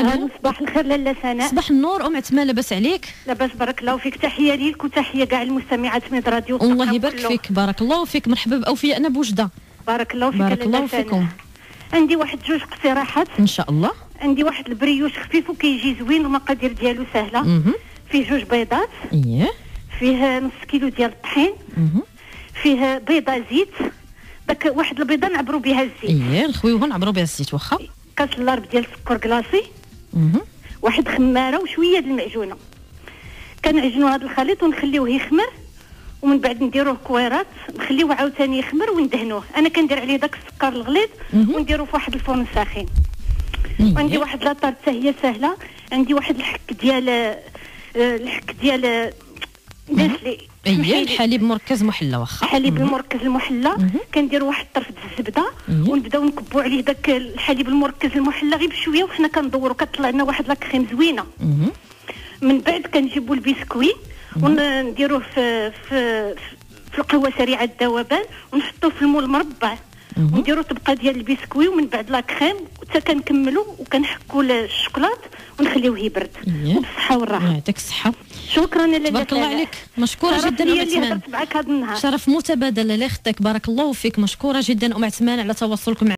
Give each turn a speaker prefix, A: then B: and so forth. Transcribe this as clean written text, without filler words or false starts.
A: الو.
B: صباح الخير لاله سناء.
A: صباح النور ام عثمان، لاباس عليك؟
B: لاباس بارك الله فيك. تحيه ليك وتحيه كاع المستمعات من راديو.
A: الله يبارك فيك، بارك الله فيك. مرحبا باوفياء انا بوجده.
B: بارك الله فيك.
A: بارك الله فيكم.
B: عندي واحد جوج اقتراحات
A: ان شاء الله.
B: عندي واحد البريوش خفيف وكيجي زوين والمقادير ديالو سهله. فيه جوج بيضات.
A: اييه.
B: فيه نص كيلو ديال الطحين. فيه بيضه زيت. داك واحد البيضه نعبروا بها الزيت.
A: اييه نخويوها نعبروا بها الزيت واخا.
B: كاس اللارب ديال السكر كلاصي. واحد خماره وشويه د المعجونه. كنعجنوا هذا الخليط ونخليوه يخمر ومن بعد نديروه كويرات، نخليوه عاوتاني يخمر وندهنوه. انا كندير عليه داك السكر الغليظ ونديروه في واحد الفرن ساخن. عندي واحد لاطار حتى هي سهله. عندي واحد الحك ديال داسلي.
A: اييه الحليب مركز محلى واخا.
B: الحليب المركز المحلى. كنديروا واحد الطرف د الزبده ونبداو نكبوا عليه داك الحليب المركز المحلى غير بشويه وحنا كندوروا كطلع لنا واحد لاكريم زوينه. من بعد كنجيبوا البسكوي ونديروه في القهوه سريعه الذوبان ونحطوه في المول مربع ونديروا طبقه ديال البسكوي ومن بعد لاكريم حتى كنكملوا وكنحكوا الشوكولات ونخليوه يبرد. وبالصحه والراحه.
A: يعطيك الصحه.
B: شكرا لاله.
A: تبارك الله عليك، مشكوره جدا ام عثمان.
B: معك هذا النهار.
A: شرف متبادل الله يخطيك، بارك الله فيك، مشكوره جدا ام عثمان على تواصلكم.